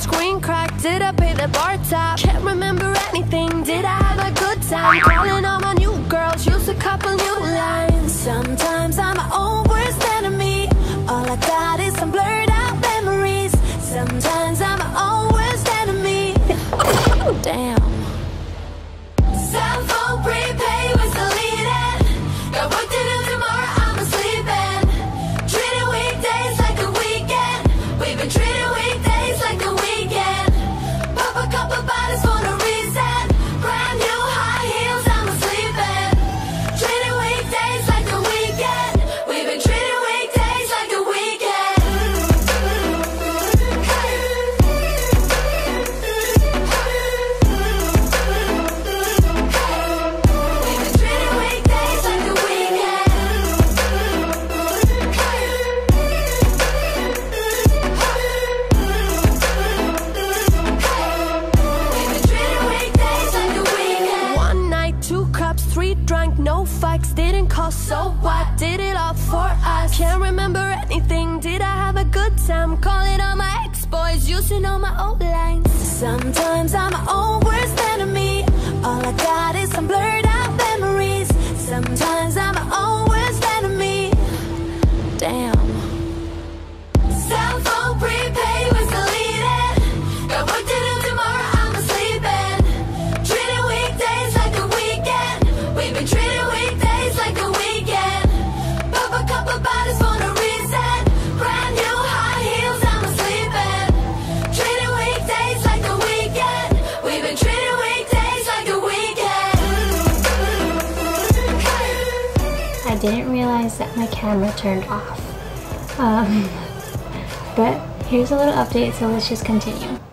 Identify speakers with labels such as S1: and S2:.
S1: screen cracked? Did I pay the bar tab? Can't remember anything. Did I have a good time? Calling all my new girls, use a couple new lines. Sometimes I'm my own worst enemy. All I got is some blurred out memories. Sometimes I'm my own worst enemy. Damn. Cell phone prepaid was deleted. Got work to do tomorrow, I'm sleeping. Treating weekdays like a weekend. We've been treating weekdays like a weekend. Pop a couple bottles for no reason. Brand new high heels, I'm sleeping. Treating weekdays like a weekend. We've been treating weekdays like a weekend. We've been treating weekdays like a weekend. We've been treating weekdays like a weekend. One night, 2 cups, 3 drank, no fights, didn't cost, so what? Did it all for us. Can't remember anything. Did I have a good time? Calling all my ex-boys, using all my old lines. Sometimes I'm my own worst enemy. All I got is some blurred out memories. Sometimes I'm my own worst enemy. Damn. Cell phone prepaid was deleted. Got work to do tomorrow, I'm sleeping. Treating weekdays like a weekend. We've been treating weekdays like a weekend. Pop a couple bottles for no reason. Brand new high heels, I'm sleeping. Treating weekdays like a weekend. We've been treating weekdays like a weekend.
S2: I didn't realize that my camera turned off. But here's a little update, so let's just continue.